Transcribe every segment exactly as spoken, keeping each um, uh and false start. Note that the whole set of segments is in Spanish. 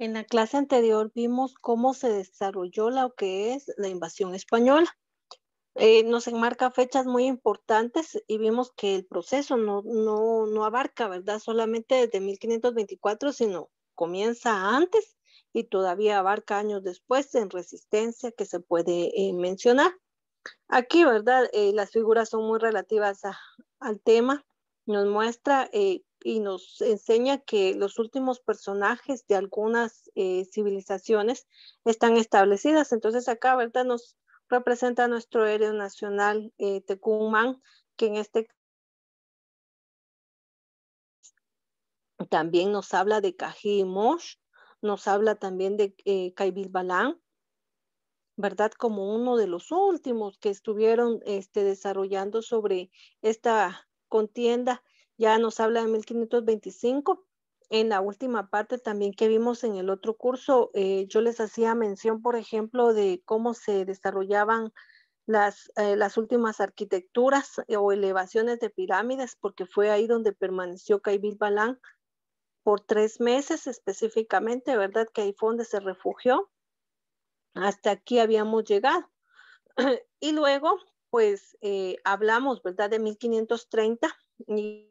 En la clase anterior vimos cómo se desarrolló lo que es la invasión española. Eh, nos enmarca fechas muy importantes y vimos que el proceso no, no, no abarca, ¿verdad? Solamente desde mil quinientos veinticuatro, sino comienza antes y todavía abarca años después en resistencia que se puede eh, mencionar. Aquí, ¿verdad? Eh, las figuras son muy relativas a- al tema. Nos muestra eh, y nos enseña que los últimos personajes de algunas eh, civilizaciones están establecidas. Entonces acá, ¿verdad? Nos representa nuestro héroe nacional, eh, Tecumán, que en este también nos habla de Cajimosh, nos habla también de eh, Caibilbalán, ¿verdad? Como uno de los últimos que estuvieron este, desarrollando sobre esta contienda. Ya nos habla de mil quinientos veinticinco. En la última parte también que vimos en el otro curso, eh, yo les hacía mención, por ejemplo, de cómo se desarrollaban las, eh, las últimas arquitecturas eh, o elevaciones de pirámides, porque fue ahí donde permaneció Caibil Balán por tres meses específicamente, ¿verdad? Que ahí fue donde se refugió. Hasta aquí habíamos llegado. Y luego, pues eh, hablamos, ¿verdad? De mil quinientos treinta y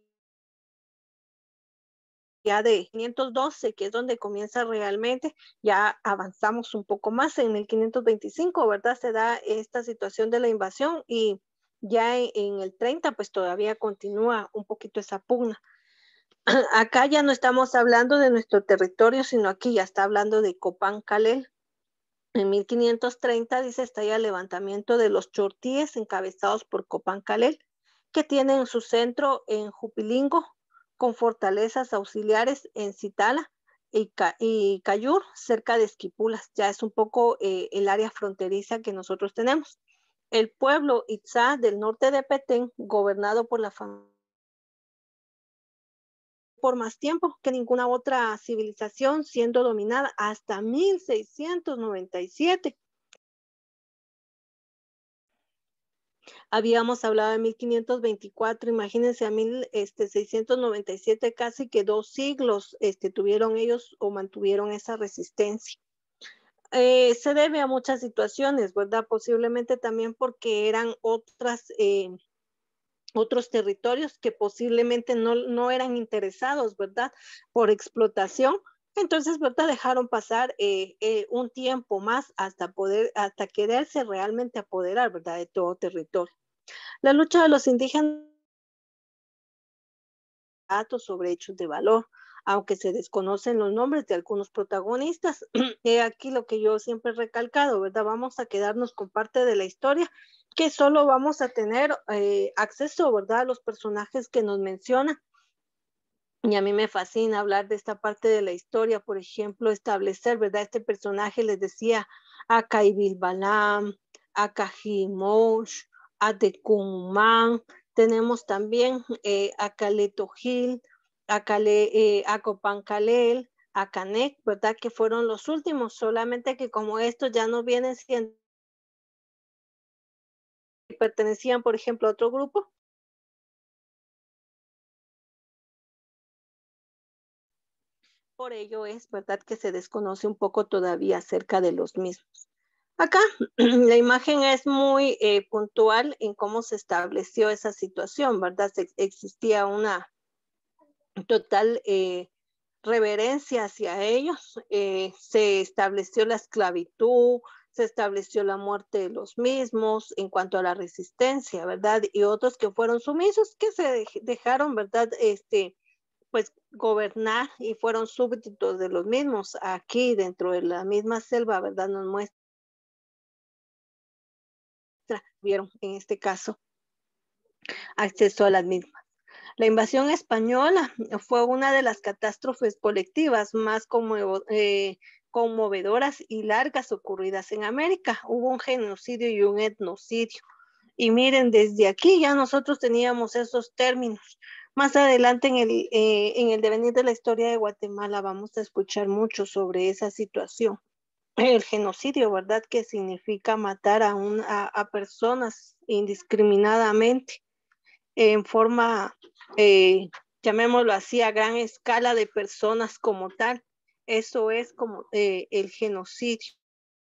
ya de quinientos doce, que es donde comienza realmente, ya avanzamos un poco más en mil quinientos veinticinco, ¿verdad? Se da esta situación de la invasión y ya en, en el treinta, pues todavía continúa un poquito esa pugna. Acá ya no estamos hablando de nuestro territorio, sino aquí ya está hablando de Copán Calel. En mil quinientos treinta, dice, está ya el levantamiento de los chortíes encabezados por Copán Calel, que tienen su centro en Jupilingo, con fortalezas auxiliares en Citala y, Ca y Cayur, cerca de Esquipulas. Ya es un poco eh, el área fronteriza que nosotros tenemos. El pueblo Itzá del norte de Petén, gobernado por la familia por más tiempo que ninguna otra civilización, siendo dominada hasta mil seiscientos noventa y siete. Habíamos hablado de mil quinientos veinticuatro, imagínense a mil seiscientos noventa y siete, casi que dos siglos este, tuvieron ellos o mantuvieron esa resistencia. Eh, se debe a muchas situaciones, ¿verdad? Posiblemente también porque eran otras, eh, otros territorios que posiblemente no, no eran interesados, ¿verdad? Por explotación. Entonces, ¿verdad? Dejaron pasar eh, eh, un tiempo más hasta poder, hasta quererse realmente apoderar, ¿verdad? De todo territorio. La lucha de los indígenas datos sobre hechos de valor, aunque se desconocen los nombres de algunos protagonistas. He aquí lo que yo siempre he recalcado, ¿verdad? Vamos a quedarnos con parte de la historia que solo vamos a tener eh, acceso, ¿verdad? A los personajes que nos mencionan. Y a mí me fascina hablar de esta parte de la historia, por ejemplo, establecer, ¿verdad? Este personaje les decía a Caibil Balam, a Cajimosh, a Tecumán, tenemos también eh, a Caleto Gil, a, Cale, eh, a Copancalel, a Canec, ¿verdad? Que fueron los últimos, solamente que como estos ya no vienen siendo, pertenecían, por ejemplo, a otro grupo, por ello es verdad que se desconoce un poco todavía acerca de los mismos. Acá la imagen es muy eh, puntual en cómo se estableció esa situación, ¿verdad? Se, existía una total eh, reverencia hacia ellos, eh, se estableció la esclavitud, se estableció la muerte de los mismos en cuanto a la resistencia, ¿verdad? Y otros que fueron sumisos, que se dejaron, ¿verdad? Este, pues gobernar y fueron súbditos de los mismos. Aquí dentro de la misma selva, ¿verdad? Nos muestra, vieron en este caso, acceso a las mismas. La invasión española fue una de las catástrofes colectivas más conmovo, eh, conmovedoras y largas ocurridas en América. Hubo un genocidio y un etnocidio. Y miren, desde aquí ya nosotros teníamos esos términos. Más adelante en el, eh, en el devenir de la historia de Guatemala vamos a escuchar mucho sobre esa situación. El genocidio, ¿verdad? Que significa matar a, un, a, a personas indiscriminadamente en forma, eh, llamémoslo así, a gran escala de personas como tal. Eso es como eh, el genocidio,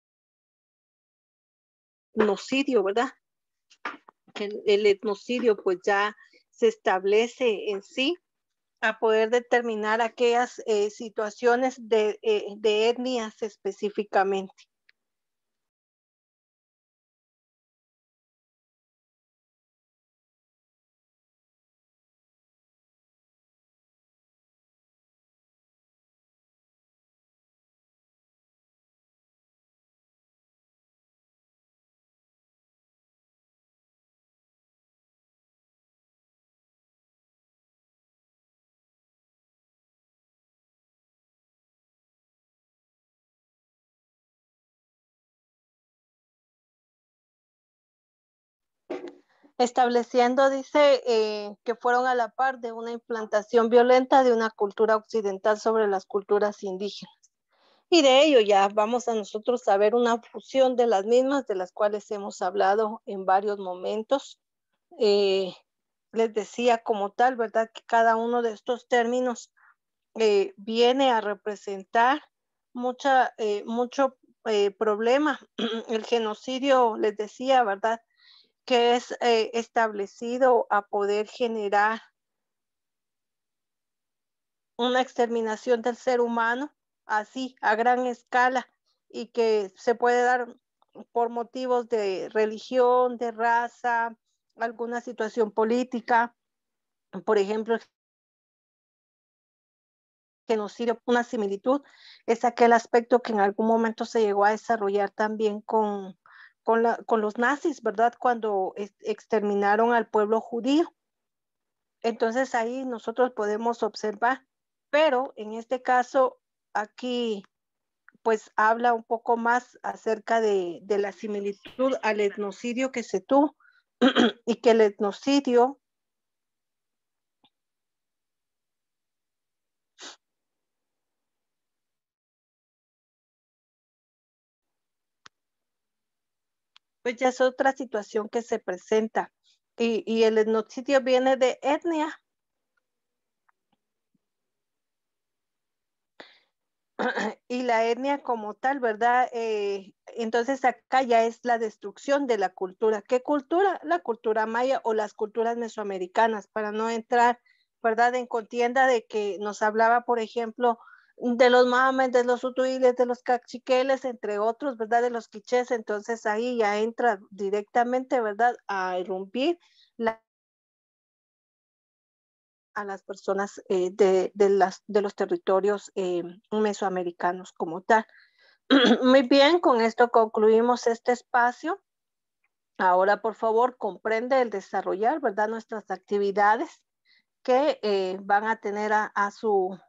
genocidio, ¿verdad? El, el etnocidio pues ya se establece en sí a poder determinar aquellas eh, situaciones de, eh, de etnias específicamente. Estableciendo, dice, eh, que fueron a la par de una implantación violenta de una cultura occidental sobre las culturas indígenas. Y de ello ya vamos a nosotros a ver una fusión de las mismas, de las cuales hemos hablado en varios momentos. Eh, Les decía como tal, ¿verdad? Que cada uno de estos términos eh, viene a representar mucha, eh, mucho eh, problema. El genocidio, les decía, ¿verdad? Que es eh, establecido a poder generar una exterminación del ser humano, así, a gran escala, y que se puede dar por motivos de religión, de raza, alguna situación política. Por ejemplo, genocidio, una similitud, es aquel aspecto que en algún momento se llegó a desarrollar también con, con, la, con los nazis, ¿verdad? Cuando exterminaron al pueblo judío. Entonces ahí nosotros podemos observar, pero en este caso aquí pues habla un poco más acerca de, de la similitud al etnocidio que se tuvo y que el etnocidio pues ya es otra situación que se presenta y, y el etnocidio viene de etnia. Y la etnia como tal, ¿verdad? Eh, entonces acá ya es la destrucción de la cultura. ¿Qué cultura? La cultura maya o las culturas mesoamericanas, para no entrar, ¿verdad? En contienda de que nos hablaba, por ejemplo, de los mames, de los utuiles, de los cachiqueles, entre otros, ¿verdad? De los quichés. Entonces ahí ya entra directamente, ¿verdad? A irrumpir la, a las personas eh, de, de, las, de los territorios eh, mesoamericanos como tal. Muy bien, con esto concluimos este espacio. Ahora, por favor, comprende el desarrollar, ¿verdad? Nuestras actividades que eh, van a tener a, a, su,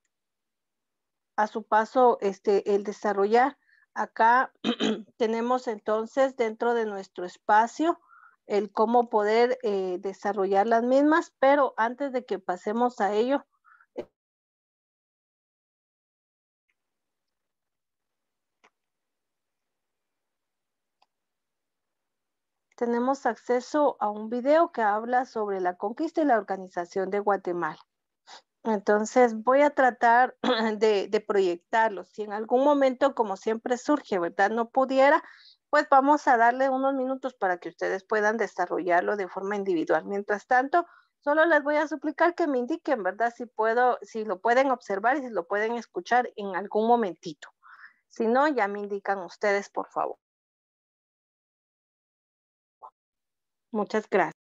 a su paso este, el desarrollar. Acá tenemos entonces dentro de nuestro espacio el cómo poder eh, desarrollar las mismas, pero antes de que pasemos a ello, tenemos acceso a un video que habla sobre la conquista y la organización de Guatemala. Entonces voy a tratar de, de proyectarlo. Si en algún momento, como siempre surge, ¿verdad? No pudiera, pues vamos a darle unos minutos para que ustedes puedan desarrollarlo de forma individual. Mientras tanto, solo les voy a suplicar que me indiquen, ¿verdad? Si puedo, si lo pueden observar y si lo pueden escuchar en algún momentito. Si no, ya me indican ustedes, por favor. Muchas gracias.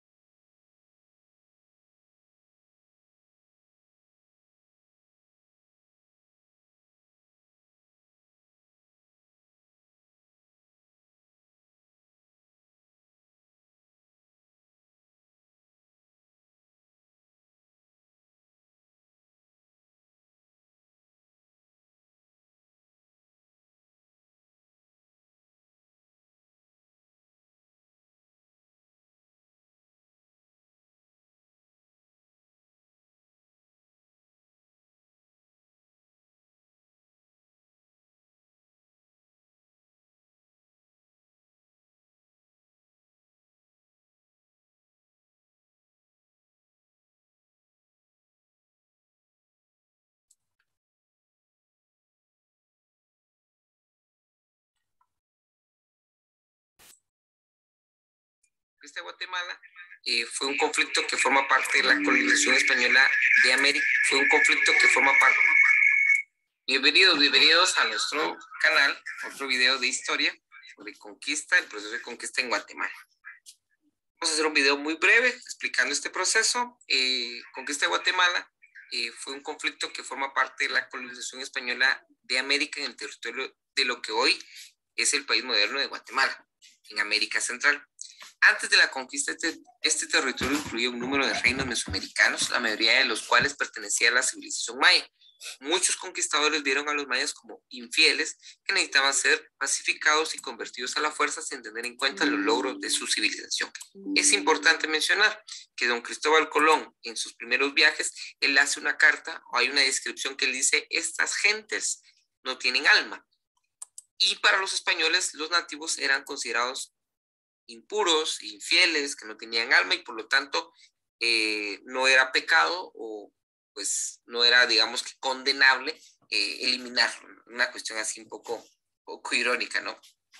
conquista de Guatemala eh, fue un conflicto que forma parte de la colonización española de América. Fue un conflicto que forma parte... Bienvenidos, bienvenidos a nuestro canal, otro video de historia sobre conquista, el proceso de conquista en Guatemala. Vamos a hacer un video muy breve explicando este proceso. Eh, conquista de Guatemala eh, fue un conflicto que forma parte de la colonización española de América en el territorio de lo que hoy es el país moderno de Guatemala, en América Central. Antes de la conquista, este, este territorio incluía un número de reinos mesoamericanos, la mayoría de los cuales pertenecía a la civilización maya. Muchos conquistadores vieron a los mayas como infieles que necesitaban ser pacificados y convertidos a la fuerza sin tener en cuenta los logros de su civilización. Es importante mencionar que don Cristóbal Colón, en sus primeros viajes, él hace una carta o hay una descripción que él dice: estas gentes no tienen alma. Y para los españoles, los nativos eran considerados impuros, infieles, que no tenían alma y por lo tanto eh, no era pecado o pues no era, digamos que condenable eh, eliminarlo. Una cuestión así un poco, poco irónica, ¿no?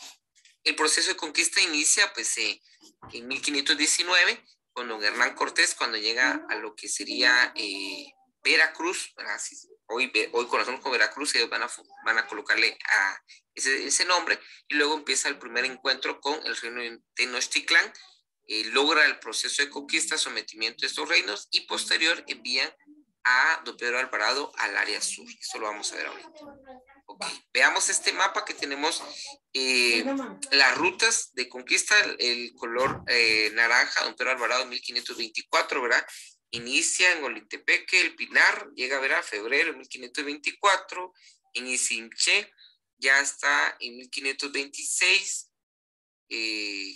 El proceso de conquista inicia pues eh, en mil quinientos diecinueve con don Hernán Cortés, cuando llega a lo que sería eh, Veracruz, así, hoy, hoy conocemos como Veracruz, ellos van a, van a colocarle a ese, ese nombre, y luego empieza el primer encuentro con el reino de Tenochtitlán, eh, logra el proceso de conquista, sometimiento de estos reinos, y posterior envían a don Pedro Alvarado al área sur. Eso lo vamos a ver ahorita. Okay. Veamos este mapa que tenemos, eh, las rutas de conquista, el color eh, naranja, don Pedro Alvarado en mil quinientos veinticuatro, ¿verdad? Inicia en Olintepeque, el Pinar, llega a ver a febrero de mil quinientos veinticuatro, en Isimché ya está en mil quinientos veintiséis, eh,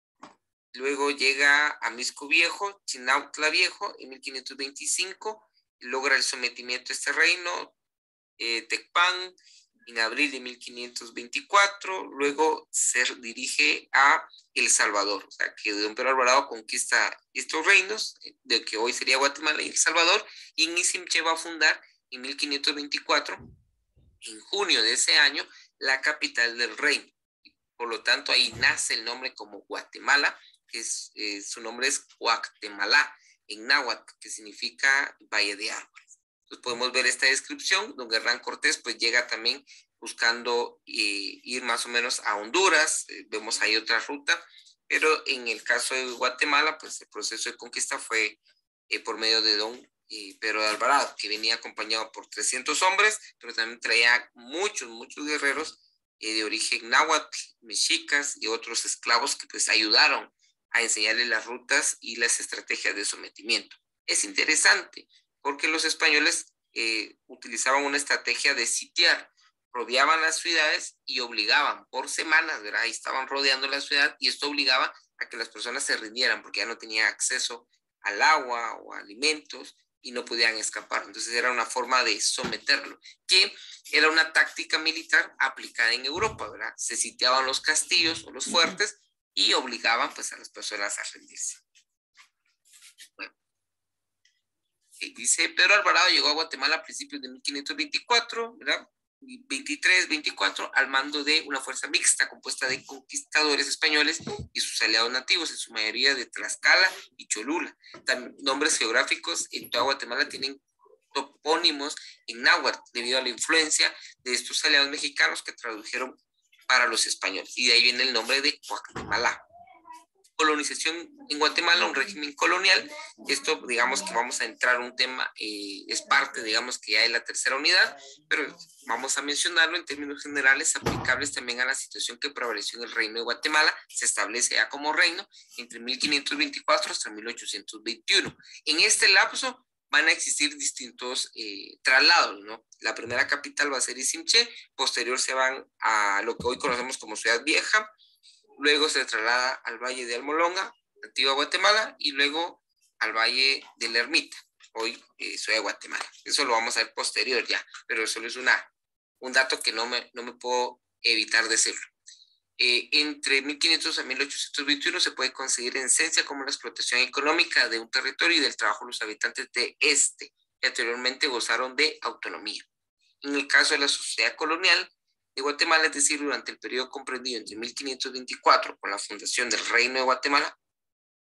luego llega a Misco Viejo, Chinautla Viejo en mil quinientos veinticinco, logra el sometimiento de este reino, eh, Tecpan, en abril de mil quinientos veinticuatro, luego se dirige a El Salvador, o sea que don Pedro Alvarado conquista estos reinos, de que hoy sería Guatemala y El Salvador, y en Isimché va a fundar en mil quinientos veinticuatro, en junio de ese año, la capital del reino. Por lo tanto, ahí nace el nombre como Guatemala, que es, eh, su nombre es Huactemalá, en náhuatl, que significa Valle de Árboles. Entonces podemos ver esta descripción. Don Hernán Cortés pues llega también buscando eh, ir más o menos a Honduras. Eh, vemos ahí otra ruta, pero en el caso de Guatemala pues el proceso de conquista fue eh, por medio de don eh, Pedro de Alvarado, que venía acompañado por trescientos hombres, pero también traía muchos, muchos guerreros eh, de origen náhuatl, mexicas y otros esclavos que pues ayudaron a enseñarle las rutas y las estrategias de sometimiento. Es interesante porque los españoles eh, utilizaban una estrategia de sitiar, rodeaban las ciudades y obligaban por semanas, ¿verdad? Y estaban rodeando la ciudad y esto obligaba a que las personas se rindieran porque ya no tenían acceso al agua o a alimentos y no podían escapar. Entonces era una forma de someterlo, que era una táctica militar aplicada en Europa, ¿verdad? Se sitiaban los castillos o los fuertes y obligaban pues a las personas a rendirse. Bueno, dice Pedro Alvarado llegó a Guatemala a principios de mil quinientos veinticuatro, ¿verdad? veintitrés, veinticuatro, al mando de una fuerza mixta compuesta de conquistadores españoles y sus aliados nativos, en su mayoría de Tlaxcala y Cholula. También nombres geográficos en toda Guatemala tienen topónimos en náhuatl debido a la influencia de estos aliados mexicanos que tradujeron para los españoles, y de ahí viene el nombre de Guatemala. Colonización en Guatemala, un régimen colonial. Esto, digamos que vamos a entrar a un tema, eh, es parte, digamos que ya de la tercera unidad, pero vamos a mencionarlo en términos generales, aplicables también a la situación que prevaleció en el reino de Guatemala. Se establece ya como reino entre mil quinientos veinticuatro hasta mil ochocientos veintiuno. En este lapso van a existir distintos eh, traslados, ¿no? La primera capital va a ser Isimché, posterior se van a lo que hoy conocemos como Ciudad Vieja, luego se traslada al Valle de Almolonga, antigua Guatemala, y luego al Valle de la Ermita, hoy eh, Ciudad de Guatemala. Eso lo vamos a ver posterior ya, pero solo es una, un dato que no me, no me puedo evitar decirlo. Eh, entre mil quinientos a mil ochocientos veintiuno se puede conseguir en esencia como la explotación económica de un territorio y del trabajo de los habitantes de este, que anteriormente gozaron de autonomía. En el caso de la sociedad colonial de Guatemala, es decir, durante el periodo comprendido entre mil quinientos veinticuatro con la fundación del Reino de Guatemala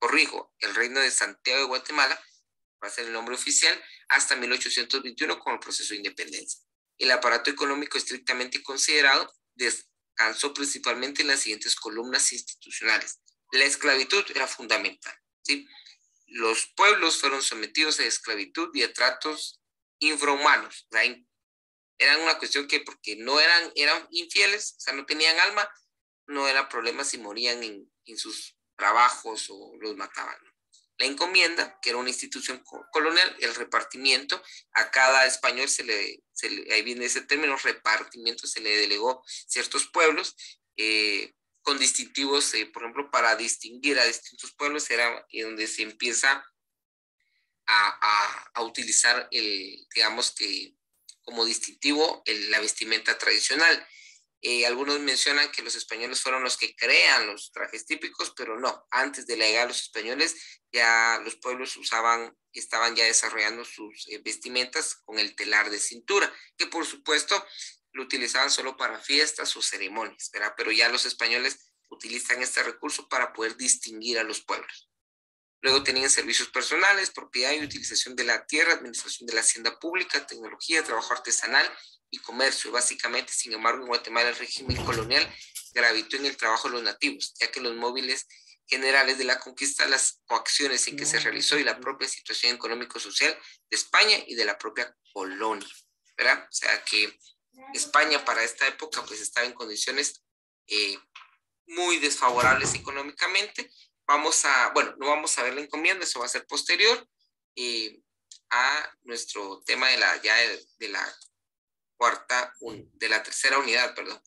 corrijo, el Reino de Santiago de Guatemala, va a ser el nombre oficial, hasta mil ochocientos veintiuno con el proceso de independencia. El aparato económico estrictamente considerado descansó principalmente en las siguientes columnas institucionales. La esclavitud era fundamental, ¿sí? Los pueblos fueron sometidos a esclavitud y a tratos infrahumanos. O sea, eran una cuestión que porque no eran, eran infieles, o sea, no tenían alma, no era problema si morían en, en sus trabajos o los mataban, ¿no? La encomienda, que era una institución colonial, el repartimiento, a cada español se le, se le ahí viene ese término, repartimiento, se le delegó ciertos pueblos, eh, con distintivos, eh, por ejemplo, para distinguir a distintos pueblos, era donde se empieza a, a, a utilizar el, digamos que, como distintivo, el, la vestimenta tradicional. Eh, algunos mencionan que los españoles fueron los que crean los trajes típicos, pero no, antes de la llegada de los españoles ya los pueblos usaban, estaban ya desarrollando sus eh, vestimentas con el telar de cintura, que por supuesto lo utilizaban solo para fiestas o ceremonias, ¿verdad? Pero ya los españoles utilizan este recurso para poder distinguir a los pueblos. Luego tenían servicios personales, propiedad y utilización de la tierra, administración de la hacienda pública, tecnología, trabajo artesanal y comercio. Básicamente, sin embargo, en Guatemala el régimen colonial gravitó en el trabajo de los nativos, ya que los móviles generales de la conquista, las coacciones en que se realizó y la propia situación económico-social de España y de la propia colonia, ¿verdad? O sea que España para esta época pues estaba en condiciones eh, muy desfavorables económicamente. Vamos a, bueno, no vamos a ver la encomienda, eso va a ser posterior eh, a nuestro tema de la, ya de, de la cuarta, un, de la tercera unidad, perdón.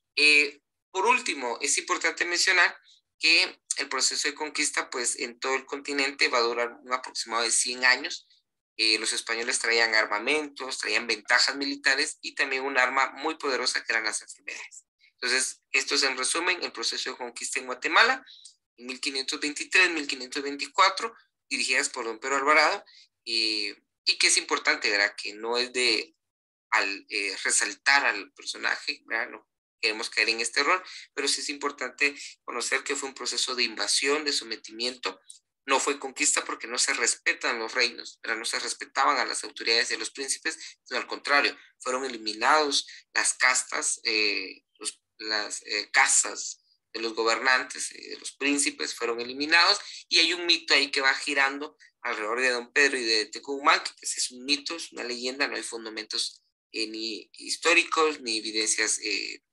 Eh, por último, es importante mencionar que el proceso de conquista, pues en todo el continente va a durar un aproximado de cien años. Eh, los españoles traían armamentos, traían ventajas militares y también un arma muy poderosa que eran las enfermedades. Entonces, esto es en resumen el proceso de conquista en Guatemala, en mil quinientos veintitrés, mil quinientos veinticuatro, dirigidas por don Pedro Alvarado, eh, y que es importante, ¿verdad? Que no es de al, eh, resaltar al personaje, ¿verdad? No queremos caer en este error, pero sí es importante conocer que fue un proceso de invasión, de sometimiento. No fue conquista porque no se respetan los reinos, ¿verdad? No se respetaban a las autoridades de los príncipes, sino al contrario, fueron eliminados las castas, eh, los, las eh, casas de los gobernantes, eh, de los príncipes fueron eliminados, y hay un mito ahí que va girando alrededor de don Pedro y de Tecumán, que pues es un mito, es una leyenda, no hay fundamentos eh, ni históricos ni evidencias eh,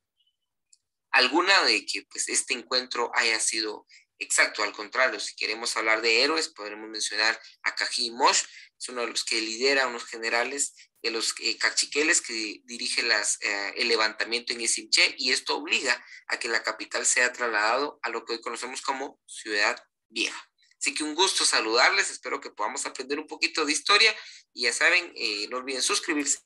alguna de que pues este encuentro haya sido exacto. Al contrario, si queremos hablar de héroes, podremos mencionar a Cají Mosh, es uno de los que lidera unos generales de los eh, cachiqueles que dirige las, eh, el levantamiento en Isimché, y esto obliga a que la capital sea trasladado a lo que hoy conocemos como Ciudad Vieja. Así que un gusto saludarles, espero que podamos aprender un poquito de historia, y ya saben, eh, no olviden suscribirse.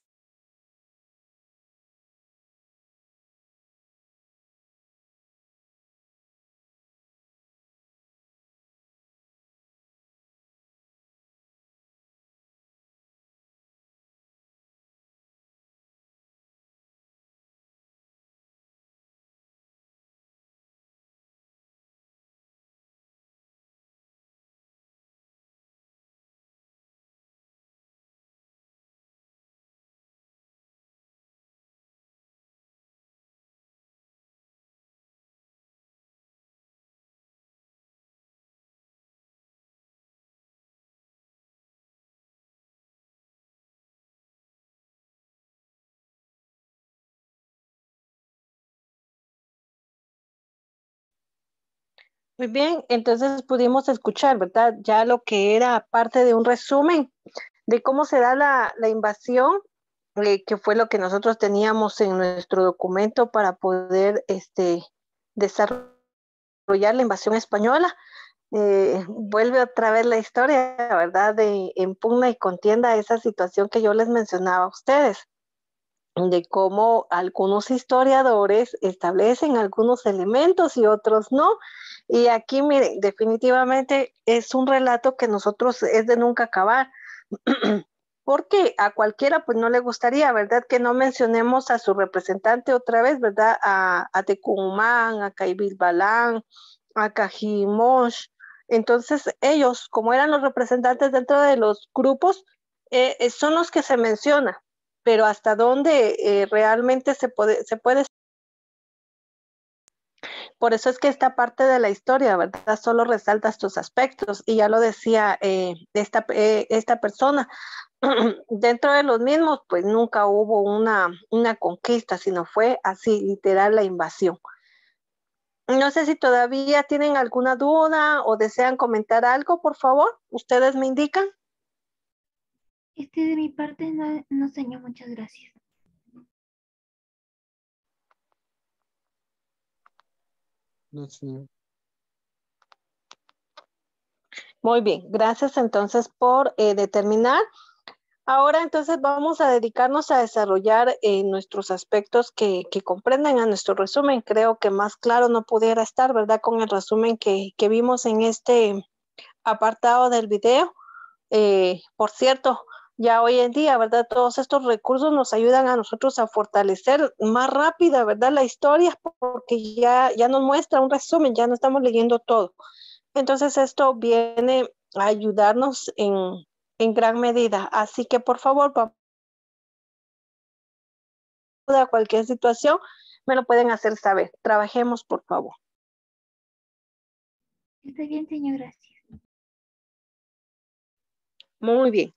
Muy bien, entonces pudimos escuchar, ¿verdad? Ya lo que era parte de un resumen de cómo se da la, la invasión, eh, que fue lo que nosotros teníamos en nuestro documento para poder este, desarrollar la invasión española. Eh, vuelve otra vez la historia, ¿verdad? De en pugna y contienda esa situación que yo les mencionaba a ustedes, de cómo algunos historiadores establecen algunos elementos y otros no. Y aquí, miren, definitivamente es un relato que nosotros es de nunca acabar. Porque a cualquiera pues no le gustaría, ¿verdad? Que no mencionemos a su representante otra vez, ¿verdad? A, a Tecumán, a Caibil Balán, a Cají Mosh, Entonces ellos, como eran los representantes dentro de los grupos, eh, eh, son los que se menciona, pero hasta dónde eh, realmente se puede, se puede. Por eso es que esta parte de la historia, ¿verdad? Solo resalta estos aspectos y ya lo decía eh, esta, eh, esta persona. Dentro de los mismos, pues nunca hubo una, una conquista, sino fue así, literal, la invasión. No sé si todavía tienen alguna duda o desean comentar algo, por favor. Ustedes me indican. Este de mi parte no, no señor, muchas gracias. No, señor. Muy bien, gracias entonces por eh, determinar. Ahora entonces vamos a dedicarnos a desarrollar eh, nuestros aspectos que, que comprenden a nuestro resumen. Creo que más claro no pudiera estar, ¿verdad? Con el resumen que, que vimos en este apartado del video. Eh, por cierto, ya hoy en día, ¿verdad? Todos estos recursos nos ayudan a nosotros a fortalecer más rápida, ¿verdad? La historia, porque ya, ya nos muestra un resumen, ya no estamos leyendo todo. Entonces esto viene a ayudarnos en, en gran medida. Así que por favor, para cualquier situación, me lo pueden hacer saber. Trabajemos, por favor. Está bien, señor, gracias. Muy bien.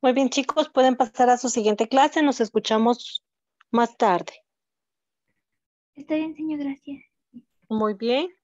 Muy bien, chicos, pueden pasar a su siguiente clase. Nos escuchamos más tarde. Está bien, señor, gracias. Muy bien.